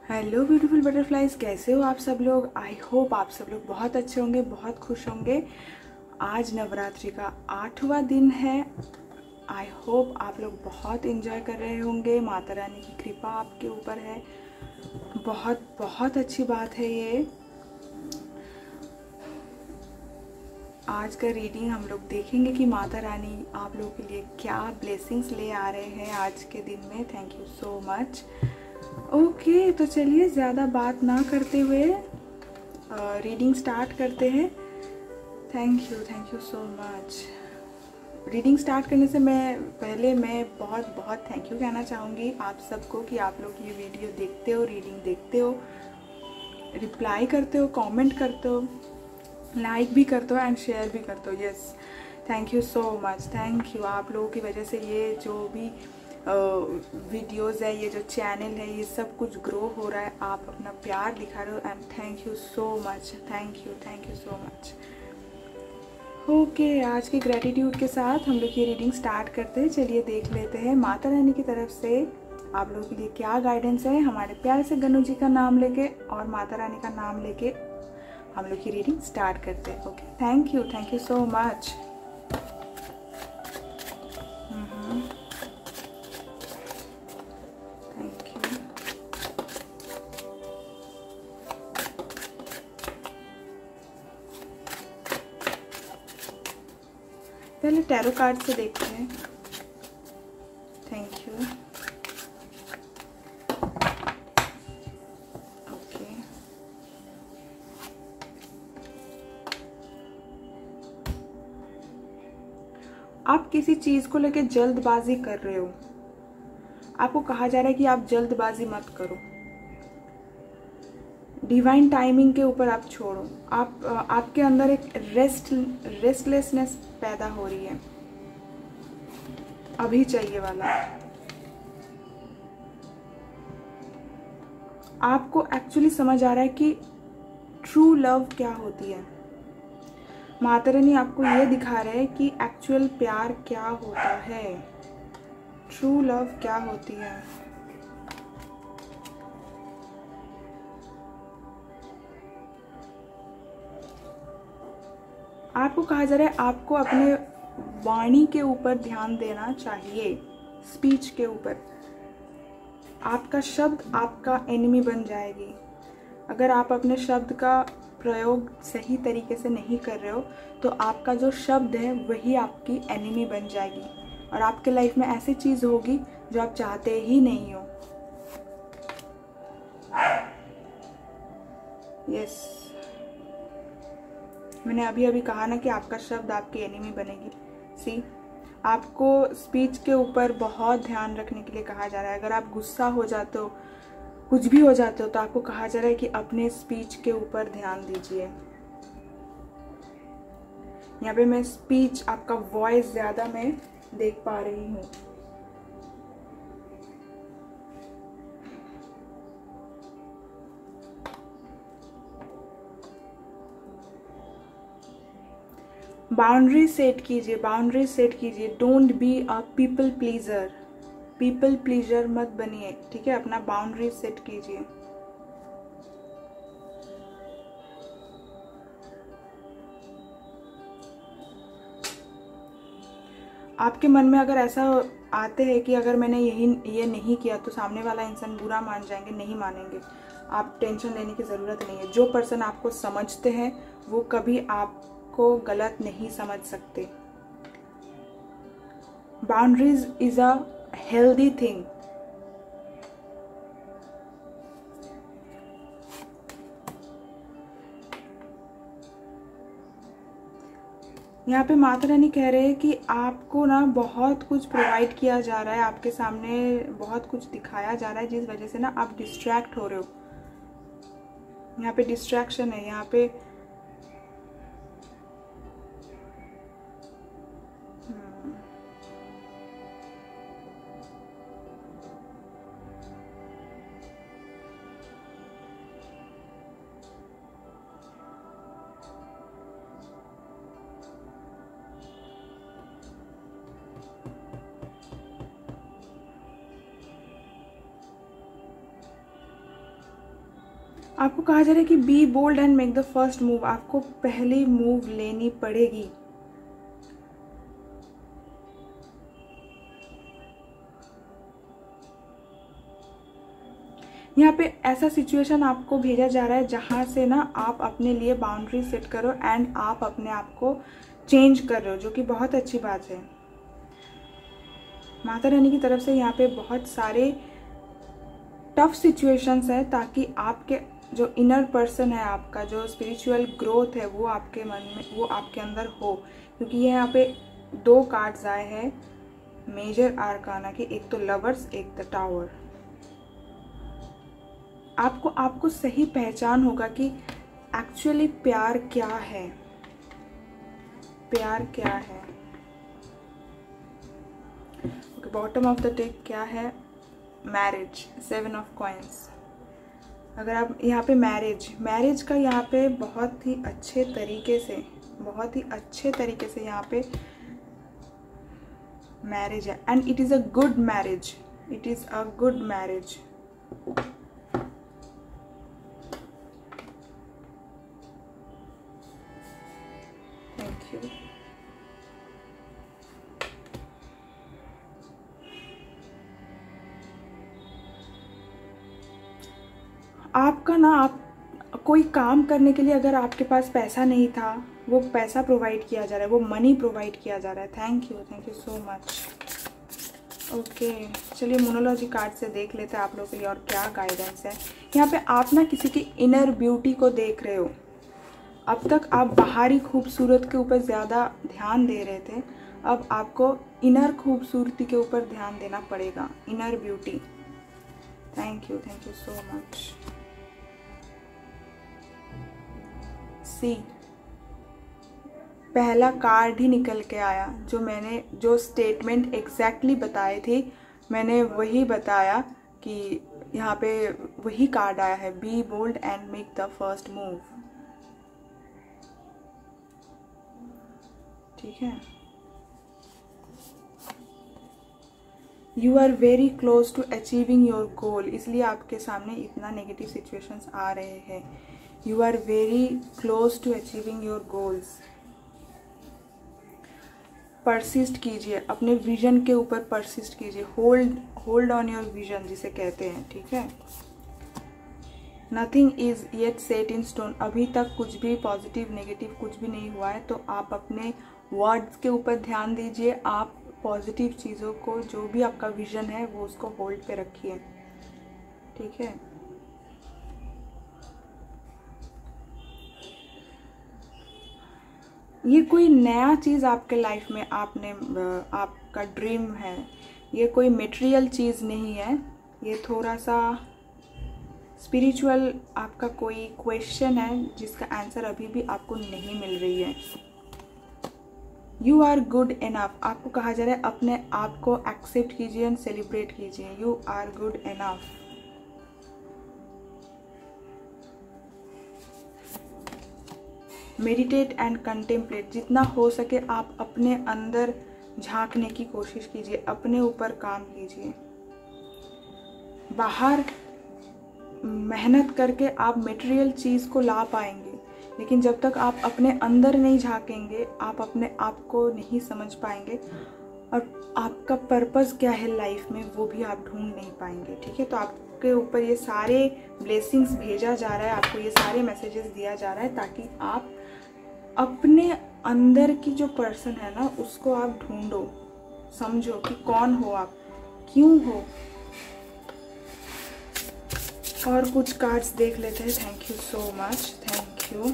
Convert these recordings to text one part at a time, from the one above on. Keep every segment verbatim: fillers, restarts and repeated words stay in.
Hello beautiful butterflies, कैसे हो आप सब लोग। आई होप आप सब लोग बहुत अच्छे होंगे, बहुत खुश होंगे। आज नवरात्रि का आठवां दिन है। आई होप आप लोग बहुत इंजॉय कर रहे होंगे। माता रानी की कृपा आपके ऊपर है। बहुत बहुत अच्छी बात है ये। आज का रीडिंग हम लोग देखेंगे कि माता रानी आप लोगों के लिए क्या ब्लेसिंग्स ले आ रहे हैं आज के दिन में। Thank you so much. Okay, तो चलिए ज़्यादा बात ना करते हुए रीडिंग स्टार्ट करते हैं। Thank you thank you so much. Reading start करने से मैं पहले मैं बहुत बहुत थैंक यू कहना चाहूँगी आप सबको कि आप लोग ये वीडियो देखते हो, रीडिंग देखते हो, रिप्लाई करते हो, कमेंट करते हो, लाइक भी करते हो एंड शेयर भी करते हो। Yes, thank you so much. Thank you. आप लोगों की वजह से ये जो भी वीडियोज़ है, ये जो चैनल है, ये सब कुछ ग्रो हो रहा है। आप अपना प्यार दिखा रहे हो and thank you so much. Thank you thank you so much. Okay, आज के ग्रेटिट्यूड के साथ हम लोग ये रीडिंग स्टार्ट करते हैं। चलिए देख लेते हैं माता रानी की तरफ से आप लोगों के लिए क्या गाइडेंस है। हमारे प्यारे से गनु जी का नाम लेके और माता रानी का नाम लेके हम लोग की रीडिंग स्टार्ट करते हैं। Okay, thank you thank you so much. Thank you. पहले टैरो कार्ड से देखते हैं। Thank you. ओके, आप किसी चीज़ को लेकर जल्दबाजी कर रहे हो। आपको कहा जा रहा है कि आप जल्दबाजी मत करो। डिवाइन टाइमिंग के ऊपर आप छोड़ो। आप आपके अंदर एक रेस्ट रेस्टलेसनेस पैदा हो रही है, अभी चाहिए वाला। आपको एक्चुअली समझ आ रहा है कि ट्रू लव क्या होती है। माता रानी आपको ये दिखा रहे हैं कि एक्चुअल प्यार क्या होता है, ट्रू लव क्या होती है। आपको कहा जा रहा है आपको अपने वाणी के ऊपर ध्यान देना चाहिए, स्पीच के ऊपर। आपका शब्द आपका एनिमी बन जाएगी। अगर आप अपने शब्द का प्रयोग सही तरीके से नहीं कर रहे हो तो आपका जो शब्द है वही आपकी एनिमी बन जाएगी और आपके लाइफ में ऐसी चीज़ होगी जो आप चाहते ही नहीं हो। यस, मैंने अभी अभी कहा ना कि आपका शब्द आपकी एनिमी बनेगी। सी, आपको स्पीच के ऊपर बहुत ध्यान रखने के लिए कहा जा रहा है। अगर आप गुस्सा हो जाते हो, कुछ भी हो जाते हो, तो आपको कहा जा रहा है कि अपने स्पीच के ऊपर ध्यान दीजिए। यहाँ पे मैं स्पीच, आपका वॉइस ज़्यादा मैं देख पा रही हूँ। बाउंड्री सेट कीजिए, बाउंड्री सेट कीजिए। Don't be a people pleaser. People pleaser मत बनिए, ठीक है। अपना बाउंड्री सेट कीजिए। आपके मन में अगर ऐसा आते हैं कि अगर मैंने यही ये नहीं किया तो सामने वाला इंसान बुरा मान जाएंगे, नहीं मानेंगे, आप टेंशन लेने की ज़रूरत नहीं है। जो पर्सन आपको समझते हैं वो कभी आपको गलत नहीं समझ सकते। Boundaries is a healthy thing. यहाँ पे माता रानी कह रहे हैं कि आपको ना बहुत कुछ प्रोवाइड किया जा रहा है, आपके सामने बहुत कुछ दिखाया जा रहा है, जिस वजह से ना आप डिस्ट्रैक्ट हो रहे हो। यहाँ पे डिस्ट्रैक्शन है। यहाँ पे आपको कहा जा रहा है कि be bold and make the first move. आपको पहली मूव लेनी पड़ेगी। यहाँ पे ऐसा सिचुएशन आपको भेजा जा रहा है जहाँ से ना आप अपने लिए बाउंड्री सेट करो एंड आप अपने आप को चेंज कर रहे हो, जो कि बहुत अच्छी बात है। माता रानी की तरफ से यहाँ पे बहुत सारे टफ सिचुएशंस है ताकि आपके जो इनर पर्सन है, आपका जो स्पिरिचुअल ग्रोथ है वो आपके मन में, वो आपके अंदर हो। क्योंकि ये यहाँ पे दो कार्ड्स आए हैं मेजर आर्काना के, एक तो लवर्स, एक द टावर। आपको आपको सही पहचान होगा कि एक्चुअली प्यार क्या है, प्यार क्या है। Okay, bottom of the deck क्या है? Marriage, seven of coins. अगर आप यहाँ पे मैरिज मैरिज का यहाँ पे बहुत ही अच्छे तरीके से बहुत ही अच्छे तरीके से यहाँ पे मैरिज है and it is a good marriage, it is a good marriage. Thank you. आपका ना, आप कोई काम करने के लिए अगर आपके पास पैसा नहीं था, वो पैसा प्रोवाइड किया जा रहा है, वो मनी प्रोवाइड किया जा रहा है। Thank you, thank you so much. Okay, चलिए मोनोलॉजी कार्ड से देख लेते हैं आप लोगों के लिए और क्या गाइडेंस है। यहाँ पे आप ना किसी की इनर ब्यूटी को देख रहे हो। अब तक आप बाहरी खूबसूरत के ऊपर ज़्यादा ध्यान दे रहे थे, अब आपको इनर खूबसूरती के ऊपर ध्यान देना पड़ेगा, inner beauty. Thank you, thank you so much. See, पहला कार्ड ही निकल के आया। जो मैंने जो स्टेटमेंट एग्जैक्टली बताए थे, मैंने वही बताया कि यहाँ पे वही कार्ड आया है, be bold and make the first move. ठीक है, you are very close to achieving your goal, इसलिए आपके सामने इतना नेगेटिव सिचुएशंस आ रहे हैं। You are very close to achieving your goals. Persist कीजिए, अपने विजन के ऊपर परसिस्ट कीजिए, hold hold on your vision जिसे कहते हैं। ठीक है, nothing is yet set in stone, अभी तक कुछ भी पॉजिटिव नेगेटिव कुछ भी नहीं हुआ है, तो आप अपने वर्ड्स के ऊपर ध्यान दीजिए। आप पॉजिटिव चीज़ों को, जो भी आपका विजन है वो उसको होल्ड पे रखिए। ठीक है, ये कोई नया चीज़ आपके लाइफ में आपने आपका ड्रीम है, ये कोई मटेरियल चीज़ नहीं है, ये थोड़ा सा स्पिरिचुअल आपका कोई क्वेश्चन है जिसका आंसर अभी भी आपको नहीं मिल रही है। यू आर गुड इनफ, आपको कहा जा रहा है अपने आप को एक्सेप्ट कीजिए एंड सेलिब्रेट कीजिए। You are good enough. Meditate and contemplate, जितना हो सके आप अपने अंदर झांकने की कोशिश कीजिए, अपने ऊपर काम कीजिए। बाहर मेहनत करके आप मटेरियल चीज़ को ला पाएंगे, लेकिन जब तक आप अपने अंदर नहीं झांकेंगे, आप अपने आप को नहीं समझ पाएंगे और आपका पर्पस क्या है लाइफ में वो भी आप ढूंढ नहीं पाएंगे। ठीक है, तो आपके ऊपर ये सारे ब्लेसिंग्स भेजा जा रहा है, आपको ये सारे मैसेजेस दिया जा रहा है ताकि आप अपने अंदर की जो पर्सन है ना उसको आप ढूंढो, समझो कि कौन हो आप, क्यों हो। और कुछ कार्ड्स देख लेते हैं। Thank you so much, thank you.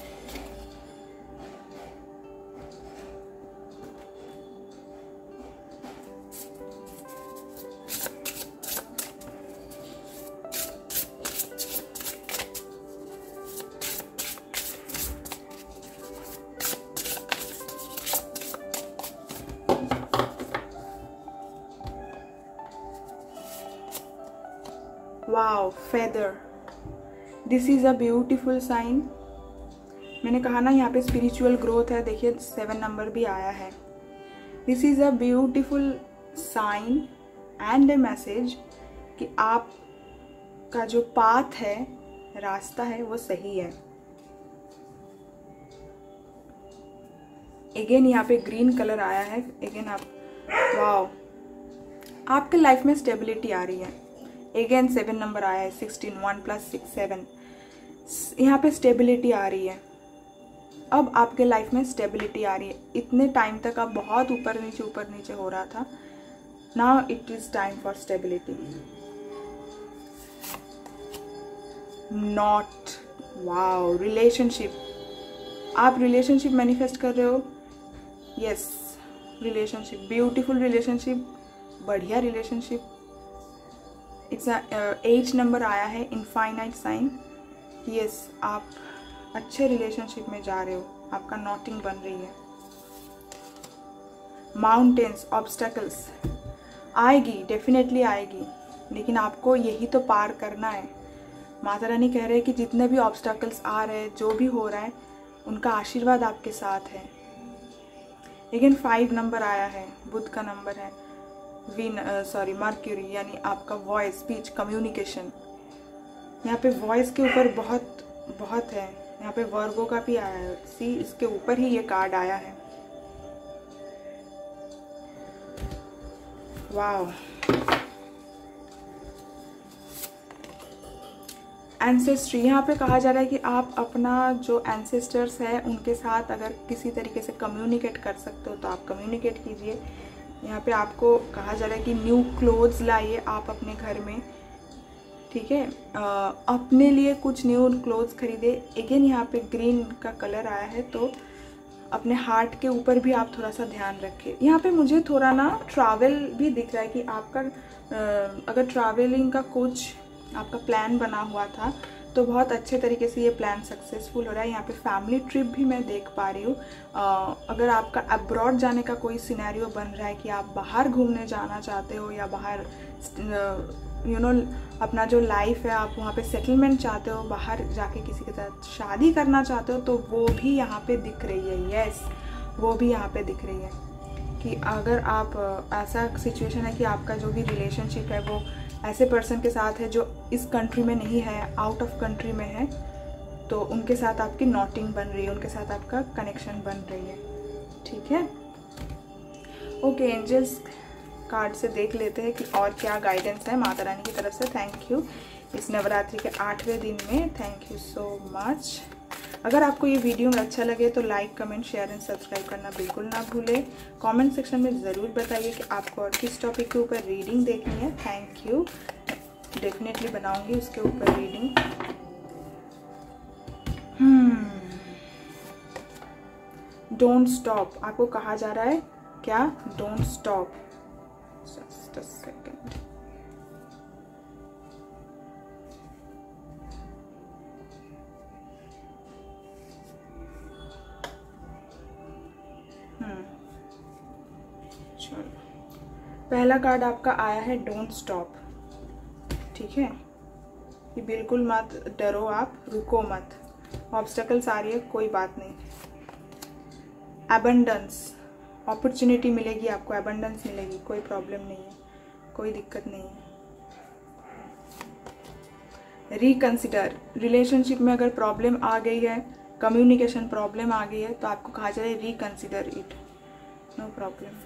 Wow, feather, this is a beautiful sign. मैंने कहा ना यहाँ पे स्पिरिचुअल ग्रोथ है, देखिए सेवन नंबर भी आया है। This is a beautiful sign and a message कि आप का जो पाथ है रास्ता है वो सही है। अगेन यहाँ पे ग्रीन कलर आया है। अगेन आप वाओ, आपके लाइफ में स्टेबिलिटी आ रही है। अगेन सेवन नंबर आया है, sixteen, one plus six seven. यहाँ पे स्टेबिलिटी आ रही है। अब आपके लाइफ में स्टेबिलिटी आ रही है। इतने टाइम तक आप बहुत ऊपर नीचे ऊपर नीचे हो रहा था, now it is time for stability. Not, wow, relationship, आप रिलेशनशिप मैनिफेस्ट कर रहे हो। यस, रिलेशनशिप, ब्यूटीफुल रिलेशनशिप, बढ़िया रिलेशनशिप। इट्स एज नंबर आया है, इनफाइनाइट साइन। यस, आप अच्छे रिलेशनशिप में जा रहे हो, आपका नॉटिंग बन रही है। माउंटेन्स, ऑब्स्टेकल्स आएगी, डेफिनेटली आएगी, लेकिन आपको यही तो पार करना है। माता रानी कह रहे हैं कि जितने भी ऑब्स्टेकल्स आ रहे हैं, जो भी हो रहा है, उनका आशीर्वाद आपके साथ है। लेकिन फाइव नंबर आया है, बुध का नंबर है, विन सॉरी मर्क्यूरी, यानी आपका वॉइस, स्पीच, कम्युनिकेशन। यहाँ पे वॉइस के ऊपर बहुत बहुत है। यहाँ पे वर्गो का भी आया है, सी इसके ऊपर ही ये कार्ड आया है। वाओ, एंसेस्ट्री, यहाँ पे कहा जा रहा है कि आप अपना जो एंसेस्टर्स है उनके साथ अगर किसी तरीके से कम्युनिकेट कर सकते हो तो आप कम्युनिकेट कीजिए। यहाँ पे आपको कहा जा रहा है कि न्यू क्लोथ्स लाइए आप अपने घर में, ठीक है, अपने लिए कुछ न्यू क्लोथ्स खरीदे। अगेन यहाँ पे ग्रीन का कलर आया है, तो अपने हार्ट के ऊपर भी आप थोड़ा सा ध्यान रखें। यहाँ पे मुझे थोड़ा ना ट्रैवल भी दिख रहा है कि आपका अगर ट्रैवलिंग का कुछ आपका प्लान बना हुआ था तो बहुत अच्छे तरीके से ये प्लान सक्सेसफुल हो रहा है। यहाँ पे फैमिली ट्रिप भी मैं देख पा रही हूँ। अगर आपका अब्रॉड जाने का कोई सिनेरियो बन रहा है कि आप बाहर घूमने जाना चाहते हो या बाहर यू नो अपना जो लाइफ है आप वहाँ पे सेटलमेंट चाहते हो, बाहर जाके किसी के साथ शादी करना चाहते हो, तो वो भी यहाँ पे दिख रही है। यस, वो भी यहाँ पे दिख रही है कि अगर आप ऐसा सिचुएशन है कि आपका जो भी रिलेशनशिप है वो ऐसे पर्सन के साथ है जो इस कंट्री में नहीं है, आउट ऑफ कंट्री में है, तो उनके साथ आपकी नॉटिंग बन रही है, उनके साथ आपका कनेक्शन बन रही है। ठीक है, ओके, एंजल्स कार्ड से देख लेते हैं कि और क्या गाइडेंस है माता रानी की तरफ से। थैंक यू इस नवरात्रि के आठवें दिन में, थैंक यू सो मच। अगर आपको ये वीडियो अच्छा लगे तो like, comment, share and subscribe करना बिल्कुल ना भूलें। कमेंट सेक्शन में ज़रूर बताइए कि आपको और किस टॉपिक के ऊपर रीडिंग देखनी है। थैंक यू, डेफिनेटली बनाऊंगी उसके ऊपर रीडिंग। डोंट स्टॉप, आपको कहा जा रहा है क्या? Don't stop. Just a second. चलो, पहला कार्ड आपका आया है डोंट स्टॉप। ठीक है, कि बिल्कुल मत डरो, आप रुको मत। ऑब्स्टेकल्स आ रही है, कोई बात नहीं। एबंडेंस, अपॉर्चुनिटी मिलेगी आपको, एबंडेंस मिलेगी, कोई प्रॉब्लम नहीं है, कोई दिक्कत नहीं है। रिकंसिडर, रिलेशनशिप में अगर प्रॉब्लम आ गई है, कम्युनिकेशन प्रॉब्लम आ गई है, तो आपको कहा जाए reconsider it, no problem.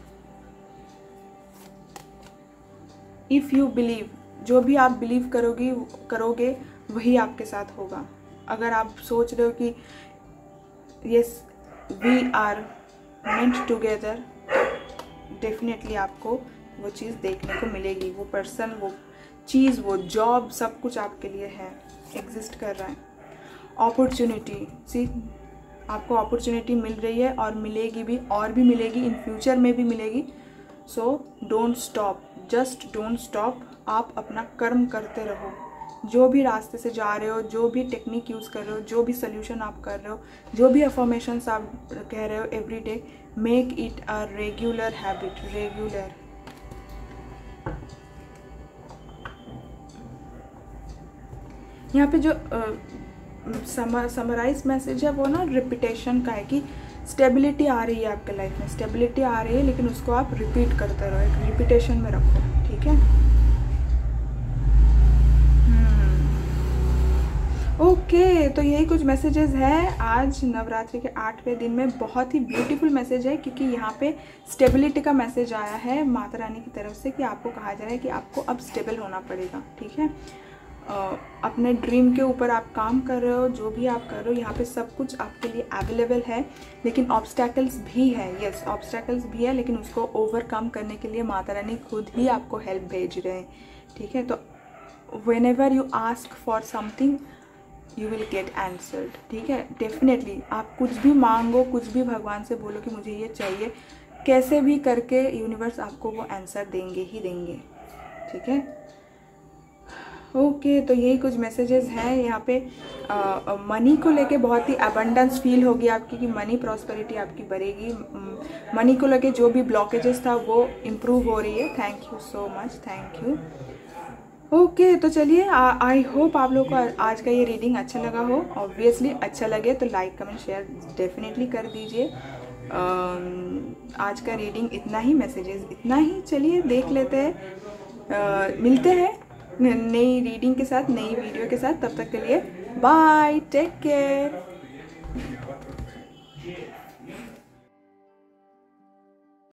If you believe, जो भी आप बिलीव करोगी करोगे वही आपके साथ होगा। अगर आप सोच रहे हो कि yes we are meant together, definitely आपको वो चीज़ देखने को मिलेगी। वो पर्सन, वो चीज़, वो जॉब, सब कुछ आपके लिए है, एग्जिस्ट कर रहा है। अपॉर्चुनिटी, सी आपको अपॉर्चुनिटी मिल रही है और मिलेगी भी, और भी मिलेगी, इन फ्यूचर में भी मिलेगी। So don't stop, just don't stop. आप अपना कर्म करते रहो, जो भी रास्ते से जा रहे हो, जो भी टेक्निक यूज़ कर रहे हो, जो भी सोल्यूशन आप कर रहे हो, जो भी अफर्मेशंस आप कह रहे हो every day, make it a regular habit, regular. यहाँ पे जो समराइज मैसेज है वो ना रिपीटेशन का है कि स्टेबिलिटी आ रही है आपके लाइफ में, स्टेबिलिटी आ रही है, लेकिन उसको आप रिपीट करते रहो, एक रिपीटेशन में रखो। ठीक है, ओके तो यही कुछ मैसेजेस है आज नवरात्रि के आठवें दिन में। बहुत ही ब्यूटीफुल मैसेज है क्योंकि यहाँ पे स्टेबिलिटी का मैसेज आया है माता रानी की तरफ से कि आपको कहा जा रहा है कि आपको अब स्टेबल होना पड़ेगा, ठीक है। Uh, अपने ड्रीम के ऊपर आप काम कर रहे हो, जो भी आप कर रहे हो यहाँ पे सब कुछ आपके लिए अवेलेबल है, लेकिन ऑब्स्टैकल्स भी है। यस, ऑब्स्टैकल्स भी है, लेकिन उसको ओवरकम करने के लिए माता रानी खुद ही आपको हेल्प भेज रहे हैं, ठीक है। तो whenever you ask for something you will get answered, ठीक है। डेफिनेटली आप कुछ भी मांगो, कुछ भी भगवान से बोलो कि मुझे ये चाहिए, कैसे भी करके यूनिवर्स आपको वो आंसर देंगे ही देंगे, ठीक है। ओके okay, तो यही कुछ मैसेजेस हैं यहाँ पे। मनी को लेके बहुत ही अबंडेंस फील होगी आपकी कि मनी प्रॉस्पेरिटी आपकी बढ़ेगी। मनी को लेके जो भी ब्लॉकेजेस था वो इम्प्रूव हो रही है। Thank you so much, thank you. Okay okay, तो चलिए, आई होप आप लोगों को आज का ये रीडिंग अच्छा लगा हो। ऑब्वियसली अच्छा लगे तो लाइक कमेंट शेयर डेफिनेटली कर दीजिए। आज का रीडिंग इतना ही, मैसेजेस इतना ही। चलिए देख लेते हैं, uh, मिलते हैं नई रीडिंग के साथ, नई वीडियो के साथ। तब तक के लिए बाय, टेक केयर।